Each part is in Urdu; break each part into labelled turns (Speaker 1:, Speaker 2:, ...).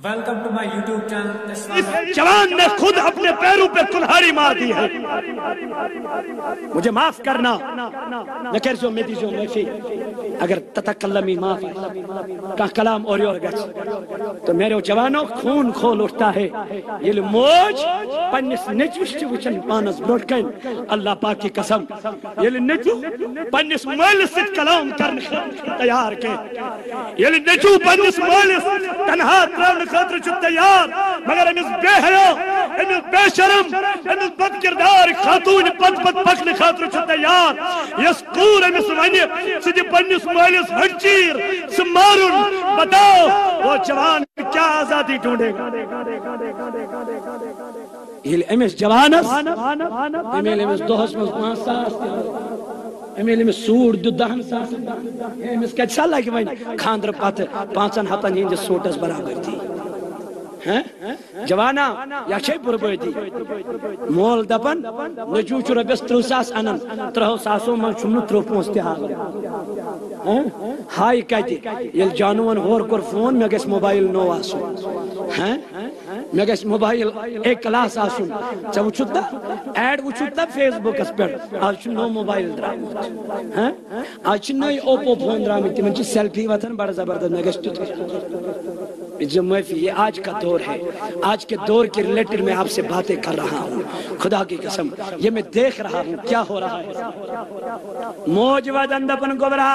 Speaker 1: Welcome to my YouTube channel.
Speaker 2: اس جوان نے خود اپنے پیروں پہ کلہاڑی مار دی ہے. مجھے معاف کرنا نہ کر جو میری جو معافی اگر تتکلمی معاف کا کلام اور گچ تو میرے جوانوں خون کھول اٹھتا ہے. یہ موج پنس نچوش وچن پانس بروٹ کن اللہ پاک کی قسم یہ نچو پنس مالس کلام کرنے تیار کے یہ نچو پنس مالس تنہا تران خاطر چھ تیار مگر امس بے حیا امس بے شرم امس بد کردار خاتون پت پت پکن خاطر چھ تیار. یس کور امس ونی سدی پنس مالس ہچیر سمارن بتاؤ وہ جوان کیا آزادی ڈھونڈے گا. یہ امس جوانس امس دہس مز 5 ساس امس سوٹ دو 10 ساس امس کتہ لگہ ون خاندر پتہ 5 ہتن ہندس سوٹس برابر تھی. جوانا یا چھ بربادی مول دپن نچو چھ رۄپیس 30 ساس انن 30 ساسو من چھم 30 پونس تہ حال ہائی کتہ یل جانون ہور کور فون مے گژھِ موبائل نو آسن مے گژھِ موبائل اے کلاس آسن ژے وچھت ایڈ وچھت فیس بکس پہ آج چھ نو موبائل درامت آج چھ نئی اوپو فون درامت تمن چھ سیلفی وتھن بڑا زبردست مے گژھِ تیتھ معافی. یہ آج کا دور ہے. آج کے دور کے ریلیٹڈ میں آپ سے باتیں کر رہا ہوں خدا کی قسم یہ میں دیکھ رہا ہوں کیا ہو رہا ہے. موج ودن دپن گبرا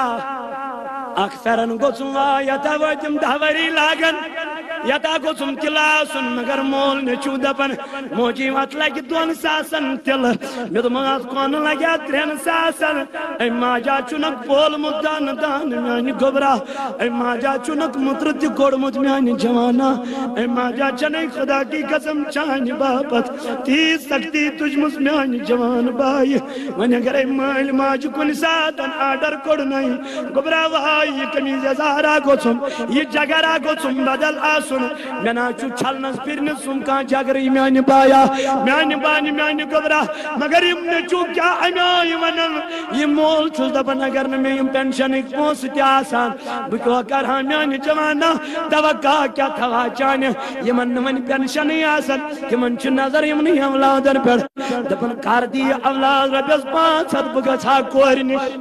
Speaker 2: اکثرن گوسم یتا وجم دھوری لاگن یتا گوسم کلاسن مگر مول نچو دپن موجی وات لگی 2 ساسن تل مے دماغ کون لگیا 3 ساسن اے ماجا چنک پول مدان دان میانی گبرا اے ماجا چنک مترت گوڑمت میانی جوانا اے ماجا چنے خدا کی قسم چانی باپت تی سکتی تجھ مس میانی جوان بائی ون اگر اے مال ماج کن ساتن آڈر کوڑ نہیں گبرا وائی یہ کمیز ازارا گوسم یہ جگرا گوسم بدل آسن منا چو چھلنس پھرنس سم کان جگری میانی بایا میانی بانی میانی گبرا مگر یم نچو کیا امیائی ونن یہ مول چھوز دپن اگر نمی یم پینشن ایک پونس تی آسان بکو کر ہاں میانی جوانا توقع کیا تھوا چانے یہ من من پینشن ہی آسان کہ من چھ نظر یم نہیں اولادن پر دپن کار دی اولاد ربیس 500 بگچھا کوری نش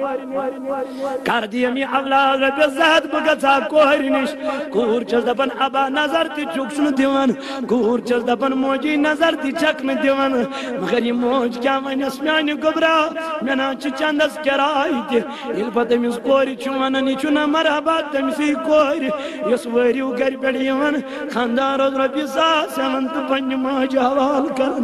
Speaker 2: کار دی امی اولاد ربیس 7 بگچھا کوری نش کور چھ دپن ابا نظر تی چکشن دیوان کور چھ دپن موجی نظر تی چکن دیوان مگر یہ موج کیا ونس میانی گبرا منا چھ چندس کرائی تی یل پتہ مس کوری چھ نی چھ مرحبا تمسی کوری یس وریو گر پڑ یوان خاندار رۄپیہِ 100 یوان تو پنہ ماج حوال کرن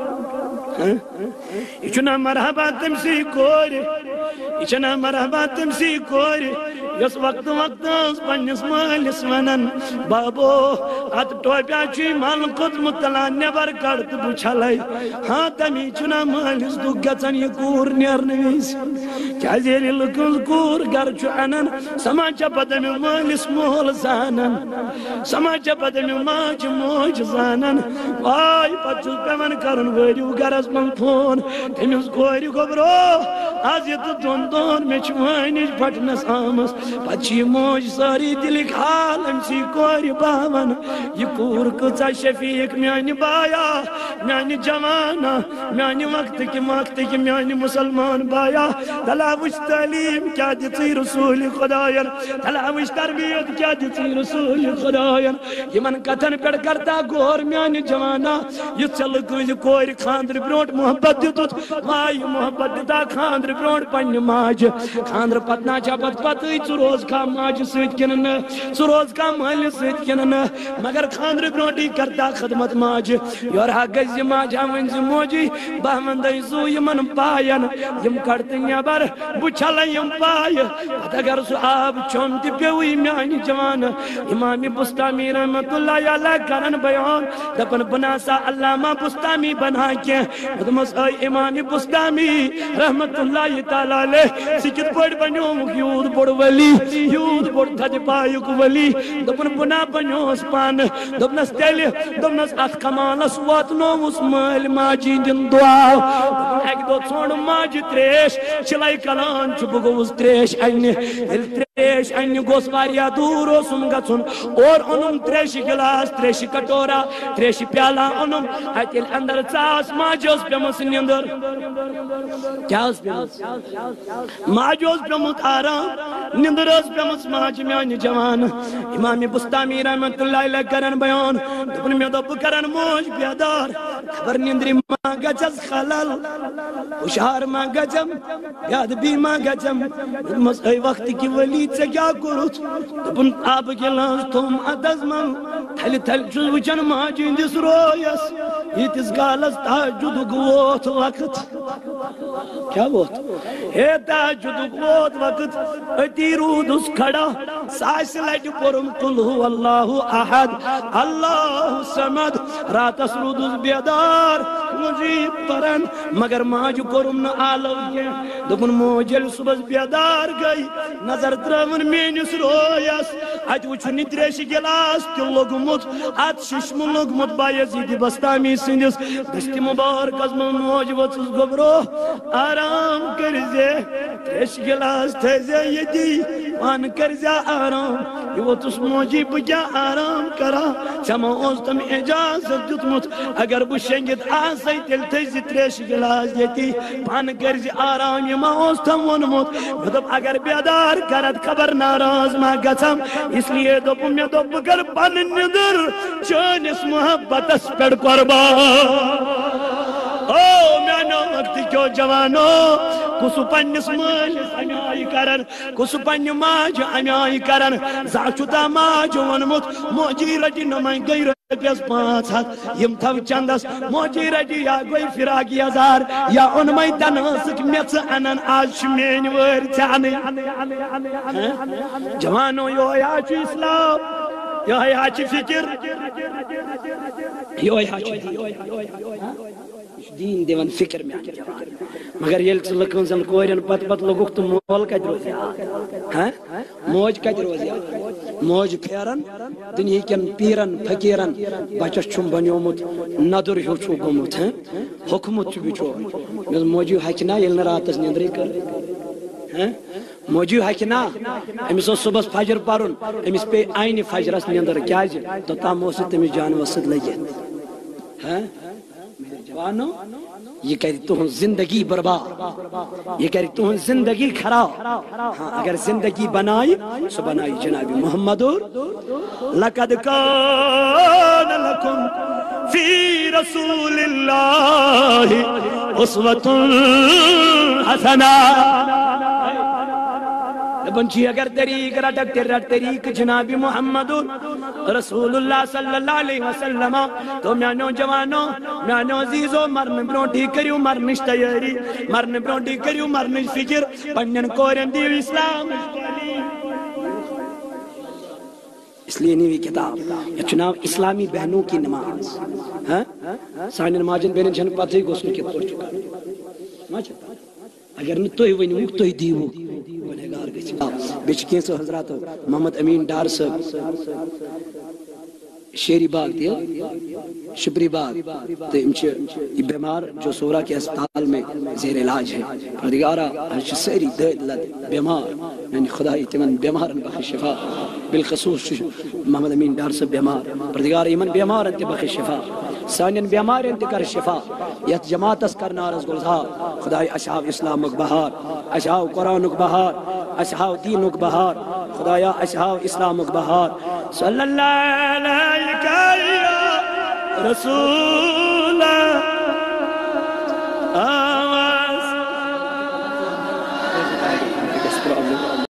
Speaker 2: یہ چھنا مرحبا تمسی کوری یہ چھنا مرحبا تمسی کوری یس وقت وقت پنس مالس ونن بابو ات ٹوپیا چھ مال کھت مطلع نبر کڑت بچھلائی ہاں تمی چھنا مالس دو گژھن یہ کور نیرن وز کیا زیر لکن کور گر چھ انن سماجا پتہ مالس مول زانن سماجا پتہ ماج موج زانن وائی پچھل پیون کرن وریو گرس من فون تمس کور گبرو آز یہ دون دون میں چھ پھٹنس آمس پچھی موج ساری دلک حال امسی کور باون یہ کور کچا شفیق میانی بایا میانی جوانا میانی وقت کی میانی مسلمان بایا تلاوش تعلیم کیا دیتی رسول خدایر تلاوش تربیت کیا دیتی رسول خدایر یہ من کتن پڑ کرتا گور میانی جوانا یہ چل گئی کور خاندر بروٹ محبت دیتت وائی محبت دیتا خاندر بروٹ پن ماج خاندر پتنا چپت پتہ روز کا ماج سیت کنن سو روز کا مال سیت کنن مگر خاندر بروٹی کرتا خدمت ماج یورا گز ماج ہمن موجی بہمند زو یمن پاین یم کڑت نیبر بچھل یم پای اگر سو آب چون تی پیوی میانی جوان امام بستامی رحمت اللہ علیہ کرن بیان دپن بناسا علامہ بستامی بنا کے دمس اے امام بستامی رحمت اللہ تعالی علیہ سکت پڑ بنو یود بڑ ولی یود بڑ تھد پایک ولی دپن بنا بنوس پان دپنس تیل دپنس ات کمالس واتنو اس مال ماجی دن دعا ایک دو ژھونڈ ماجہِ تریش چلائی کلان بہ گوس تریش انہ تریش انہ گوس واریا دور اوسم گژھُن اور اونم تریش گلاس تریش کٹورا تریش پیالہ اونم اتہ ییٚلہِ اندر ژاس ماجہِ ٲس پیمٕژ نیندر کیا ٲس پیمٕژ ماجہِ اوس پیومُت آرام نیندر ٲس پیمٕژ ماجہِ میانہِ جوان امام بستامی رحمت اللہ علیہ کرن بیان دپن مے دوٚپ بہٕ کرن موج بیدار خبر نیندرِ ما گژھس خلل ہُشار ما گژھم بیادبی ما گژھم دوٚپمس اے وقت کہ ولی ژےٚ کیاہ کوٚرُتھ دوٚپُن آبہٕ گِلاس تھوٚوُم اتھس منٛز تھلہِ تھلہِ چھُس وٕچھان ماجہِ ہٕنٛدِس رویس ییٖتِس کالس تہجدُک ووت وقت کیا ووت ہے تہجدُک ووت وقت أتی روٗدُس کھڑا ساسہِ لٹہِ پوٚرُم قُل هو اللہ احد اللہ صمد راتس روٗدُس بیدار مجیب پرن مگر ماجہِ کوٚرُم نہٕ آلو کینٛہہ دوٚپُن موج ییٚلہِ صُبحس بیدار گٔے نظر ترٲوٕن میٲنِس رویس اتہِ وٕچھُن یہِ تریشہِ گِلاس تہِ لوٚگمُت اتھ ششمہٕ لوٚگمُت بایزیٖدِ بستامی سٕنٛدِس دٔستہِ مُبارکس منٛز موج ؤژٕس گوٚبرو آرام کٔرزِ تریشہِ گِلاس تھٲیزِ ییٚتی پانہٕ کٔرزِ آرام یہِ ووٚتُس موجی بہٕ کیٛاہ آرام کرا ژےٚ ما اوس تٔمۍ اِجازت دیُتمُت اگر بہٕ شیٚنگِتھ آسے تیٚلہِ تھٲیزِ تریشہِ گِلاس ییٚتی پانہٕ کٔرزِ آرام یہِ ما اوس تٔمۍ ووٚنمُت مےٚ دوٚپ اگر بیدار کرتھ خبر ناراض ما گژھم اس لیے دوٚپُم مےٚ دوٚپ بہٕ کرٕ پنٕنۍ نیندٕر چٲنِس محبتس پٮ۪ٹھ قۄربان او میانو وقت کیو جوانو کُس پننس مٲلِس امہِ آیہِ کرن کُس پننہِ ماجہِ امہِ آیہِ کرن زانٛہہ چھُ تا ماجہِ ووٚنمُت موجی رٹہِ نہٕ وۄنۍ گٔے رۄپیس 500 یِم تھو چندس موجی رٹہِ یا گٔے فراق یزار یا اوٚنمے تنہٕ میژٕ انن آز چھِ میٲنۍ وٲرۍ ژےٚ انٕنۍ جوانو یہوے حظ چھُ اسلام یہوے حظ چھِ فکر یہوے حظ چھُ دین دیوان فکر میں مگر یل ژٕ لُکن زن کورین پت لوگُکھ تہٕ مول کتہِ روزِ ہاں موج کتہِ روزِ موج پھیرن دُنہیٖکٮ۪ن پیٖرن فقیٖرن بچس چھُم بنیومُت ندُر ہیوٗ چھُ گوٚمُت ہوٚکھمُت چھُ بِچور مےٚ دوٚپ موجی ہٮ۪کہِ نا ییٚلہِ نہٕ راتس نیندرٕے کٔر موجی ہٮ۪کہِ نا أمِس اوس صُبحس فجر پرُن أمِس پیٚیہِ آینہِ فجرس نیندر کیٛازِ توٚتام اوس یہِ تٔمِس جانورس سۭتۍ لٔگِتھ جوانو یہ کر تہذ زندگی برباد یہ کر تہذ زندگی خراب ہاں اگر زندگی بنائی سو بنائی جناب محمد لقد کان لکم فی رسول اللہ اسوۃ حسنہ بنچی اگر طریق رٹک تیر رٹ طریق جناب محمد رسول اللہ صلی اللہ علیہ وسلم تو میانو جوانو میانو عزیزو مرن برونٹی کریو مرنش تیاری مرن برونٹی کریو مرنش فکر پنن کورن دیو اسلام اس لیے نیوی کتاب یہ چناو اسلامی بہنوں کی نماز سانین ماجن بہنن چھن پتہ گوس نہ کت پٲٹھۍ اگر نہ تُہۍ ؤنِو تُہۍ دیٖوٕ گُنہگار گٔژھِو بیٚیہِ چھِ کینٛژھو حضراتو محمد امین ڈار صٲب شیری باغ تہِ شپری باغ تو یم یہ بیمار جو سورا کے اسپتال میں زیر علاج ہے پروردگارا ساری دید لد بیمار یعنی خدا تمن بیمارن بخش شفا بالخصوص محمد امین ڈار صاحب بیمار پروردگار یمن بیمارن تہ بخش شفا سانین بیمارن تہ کر شفا یت جماعتس کرنارس گلزار خدای اصحاب اسلامک بہار اصحاب قرآنک بہار اصحاب دینک بہار خدایا اصحاب اسلامک بہار صلی اللہ علیہ رسول